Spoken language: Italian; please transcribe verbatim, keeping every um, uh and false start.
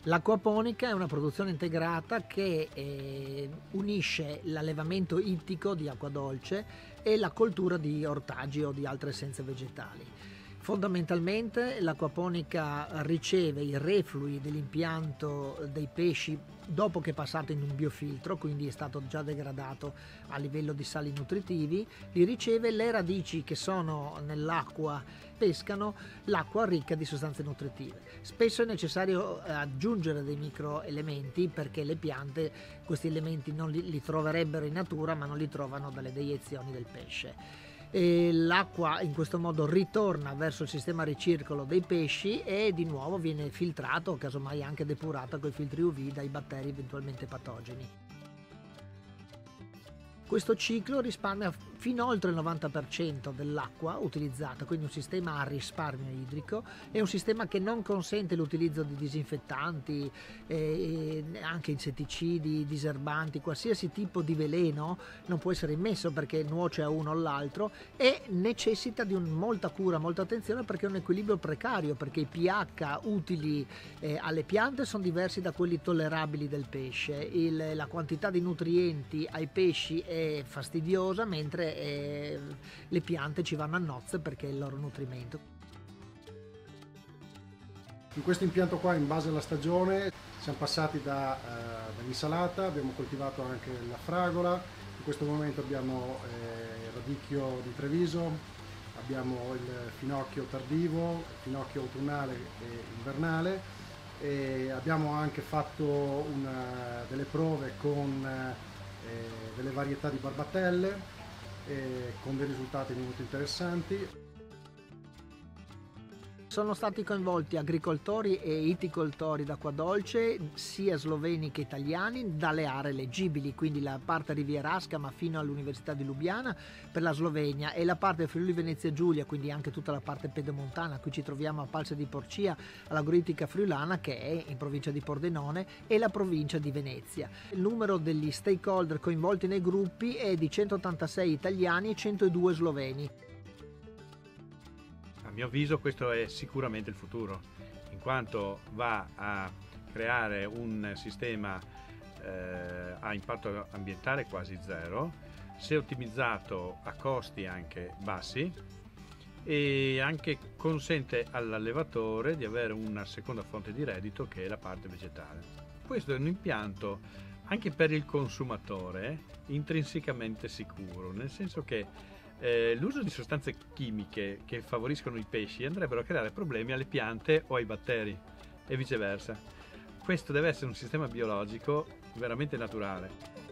L'acquaponica è una produzione integrata che eh, unisce l'allevamento ittico di acqua dolce e la coltura di ortaggi o di altre essenze vegetali. Fondamentalmente l'acquaponica riceve i reflui dell'impianto dei pesci dopo che è passato in un biofiltro, quindi è stato già degradato a livello di sali nutritivi, li riceve, le radici che sono nell'acqua pescano l'acqua ricca di sostanze nutritive. Spesso è necessario aggiungere dei microelementi perché le piante questi elementi non li, li troverebbero in natura, ma non li trovano dalle deiezioni del pesce. E l'acqua in questo modo ritorna verso il sistema ricircolo dei pesci e di nuovo viene filtrato, casomai anche depurata con i filtri U V dai batteri eventualmente patogeni. Questo ciclo risparmia fino oltre il novanta per cento dell'acqua utilizzata, quindi un sistema a risparmio idrico. È un sistema che non consente l'utilizzo di disinfettanti, eh, anche insetticidi, diserbanti, qualsiasi tipo di veleno non può essere immesso perché nuoce a uno o all'altro, e necessita di un, molta cura, molta attenzione perché è un equilibrio precario, perché i pH utili eh, alle piante sono diversi da quelli tollerabili del pesce. Il, la quantità di nutrienti ai pesci è fastidiosa, mentre eh, le piante ci vanno a nozze perché è il loro nutrimento. In questo impianto qua, in base alla stagione, siamo passati da, eh, dall'insalata, abbiamo coltivato anche la fragola, in questo momento abbiamo eh, il radicchio di Treviso, abbiamo il finocchio tardivo, il finocchio autunnale e invernale, e abbiamo anche fatto una, delle prove con eh, delle varietà di barbatelle eh, con dei risultati molto interessanti. Sono stati coinvolti agricoltori e iticoltori d'acqua dolce, sia sloveni che italiani, dalle aree eleggibili, quindi la parte rivierasca ma fino all'Università di Lubiana per la Slovenia, e la parte Friuli Venezia Giulia, quindi anche tutta la parte pedemontana. Qui ci troviamo a Palse di Porcia, all'Agoritica friulana, che è in provincia di Pordenone, e la provincia di Venezia. Il numero degli stakeholder coinvolti nei gruppi è di centottantasei italiani e centodue sloveni. A mio avviso questo è sicuramente il futuro, in quanto va a creare un sistema eh, a impatto ambientale quasi zero, se ottimizzato a costi anche bassi, e anche consente all'allevatore di avere una seconda fonte di reddito che è la parte vegetale. Questo è un impianto anche per il consumatore intrinsecamente sicuro, nel senso che Eh, l'uso di sostanze chimiche che favoriscono i pesci andrebbero a creare problemi alle piante o ai batteri e viceversa. Questo deve essere un sistema biologico veramente naturale.